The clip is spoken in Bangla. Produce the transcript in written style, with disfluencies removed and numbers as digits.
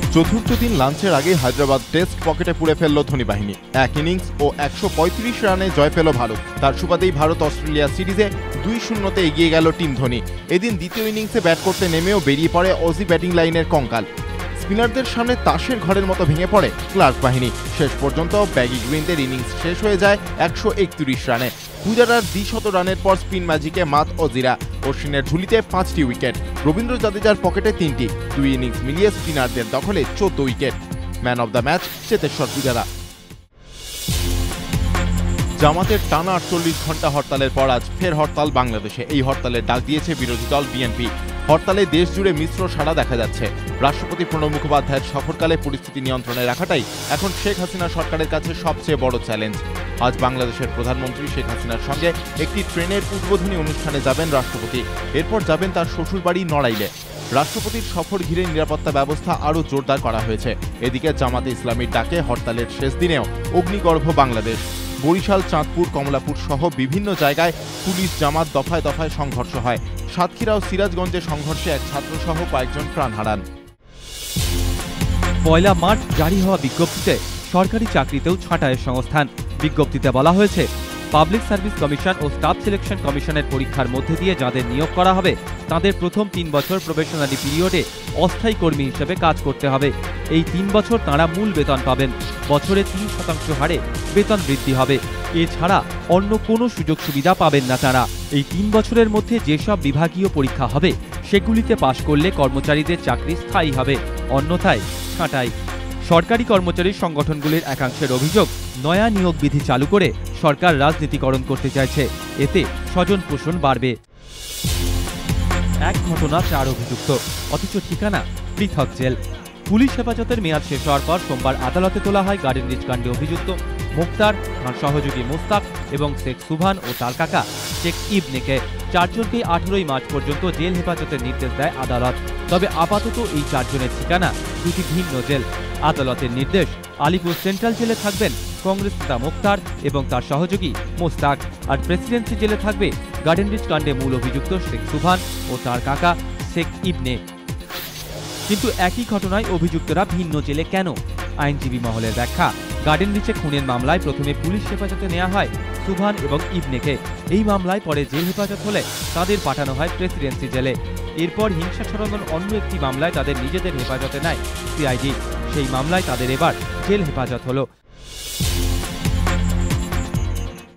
চতুর্থ দিন লাঞ্চের আগে হায়দ্রাবাদ টেস্ট পকেটে পুড়ে ফেলল ধোনি বাহিনী। এক ইনিংস ও ১৩৫ রানে জয় পেল ভারত। তার সুবাদেই ভারত অস্ট্রেলিয়া সিরিজে ২-০তে এগিয়ে গেল টিম ধোনি। এদিন দ্বিতীয় ইনিংসে ব্যাট করতে নেমেও বেরিয়ে পড়ে অজি ব্যাটিং লাইনের কঙ্কাল। স্পিনারদের সামনে তাসের ঘরের মতো ভেঙে পড়ে ক্লার্ক বাহিনী। শেষ পর্যন্ত ব্যাগি গ্রিনদের ইনিংস শেষ হয়ে যায় ১৩১ রানে। পূজারার দ্বিশত রানের পর স্পিন ম্যাজিকে মাত অজিরা। অশ্বিনের ঝুলিতে ৫টি উইকেট, রবীন্দ্র জাদেজার পকেটে ৩টি। ২ ইনিংস মিলিয়ে স্পিনারদের দখলে ১৪ wicket. Man of the match Cheteshwar Pujara. জামাতের টানা ৪৮ ঘন্টা হরতালের পর আজ ফের হরতাল বাংলাদেশে। এই হরতালের ডাক দিয়েছে বিরোধী দল বিএনপি। হরতালে দেশ জুড়ে মিশ্র সাড়া দেখা যাচ্ছে। রাষ্ট্রপতি প্রণব মুখোপাধ্যায়ের সফরকালে পরিস্থিতি নিয়ন্ত্রণে রাখাটাই এখন শেখ হাসিনা সরকারের কাছে সবচেয়ে বড় চ্যালেঞ্জ। আজ বাংলাদেশের প্রধানমন্ত্রী শেখ হাসিনার সঙ্গে একটি ট্রেনের উদ্বোধনী অনুষ্ঠানে যাবেন রাষ্ট্রপতি। এরপর যাবেন তার শ্বশুরবাড়ি নড়াইলে। রাষ্ট্রপতির সফর ঘিরে নিরাপত্তা ব্যবস্থা আরও জোরদার করা হয়েছে। এদিকে জামাতে ইসলামীর ডাকে হরতালের শেষ দিনেও অগ্নিগর্ভ বাংলাদেশ। বরিশাল, চাঁদপুর, কমলাপুর সহ বিভিন্ন জায়গায় পুলিশ জামাত দফায় দফায় সংঘর্ষ হয়। সাতক্ষীরা ও সিরাজগঞ্জে সংঘর্ষে এক ছাত্রসহ কয়েকজন প্রাণ হারান। ১ মার্চ জারি হওয়া বিজ্ঞপ্তিতে সরকারি চাকরিতেও ছাঁটাইয়ের সংস্থান। বিজ্ঞপ্তিতে বলা হয়েছে, পাবলিক সার্ভিস কমিশন ও স্টাফ সিলেকশন কমিশনের পরীক্ষার মধ্যে দিয়ে যাদের নিয়োগ করা হবে তাদের প্রথম ৩ বছর প্রবেশনারি পিরিয়ডে অস্থায়ী কর্মী হিসেবে কাজ করতে হবে। এই ৩ বছর তাঁরা মূল বেতন পাবেন। বছরে ৩% হারে বেতন বৃদ্ধি হবে। এছাড়া অন্য কোনো সুযোগ সুবিধা পাবেন না তাঁরা। এই ৩ বছরের মধ্যে যেসব বিভাগীয় পরীক্ষা হবে সেগুলিতে পাশ করলে কর্মচারীদের চাকরি স্থায়ী হবে, অন্যথায় ছাঁটাই। সরকারি কর্মচারী সংগঠনগুলির একাংশের অভিযোগ, নয়া নিয়োগ বিধি চালু করে সরকার রাজনীতিকরণ করতে চাইছে। এতে স্বজন পোষণ বাড়বে। এক ঘটনা ৪ অভিযুক্ত, অথচ ঠিকানা পৃথক জেল। পুলিশ হেফাজতের মেয়াদ শেষ হওয়ার পর সোমবার আদালতে তোলা হয় গার্ডেন রিচ কাণ্ডে অভিযুক্ত মুক্তার, তাঁর সহযোগী মোস্তাক এবং শেখ সুভান ও তার কাকা শেখ ইবনেকে। ৪ জনকেই ১৮ মার্চ পর্যন্ত জেল হেফাজতের নির্দেশ দেয় আদালত। তবে আপাতত এই ৪ জনের ঠিকানা ২টি ভিন্ন জেল। আদালতের নির্দেশ, আলিপুর সেন্ট্রাল জেলে থাকবেন কংগ্রেস নেতা মুক্তার এবং তার সহযোগী মোস্তাক, আর প্রেসিডেন্সি জেলে থাকবে গার্ডেন রিচ কাণ্ডে মূল অভিযুক্ত শেখ সুভান ও তার কাকা শেখ ইবনে। কিন্তু একই ঘটনায় অভিযুক্তরা ভিন্ন জেলে কেন? আইনজীবী মহলের ব্যাখ্যা, গার্ডেন রিচে খুনের মামলায় প্রথমে পুলিশ হেফাজতে নেওয়া হয় সুভান এবং ইবনেকে। এই মামলায় পরে জেল হেফাজত হলে তাদের পাঠানো হয় প্রেসিডেন্সি জেলে। এরপর হিংসা ছড়ানোর অন্য একটি মামলায় তাদের নিজেদের হেফাজতে নেয় সিআইডি। সেই মামলায় তাদের এবার জেল হেফাজত হলো।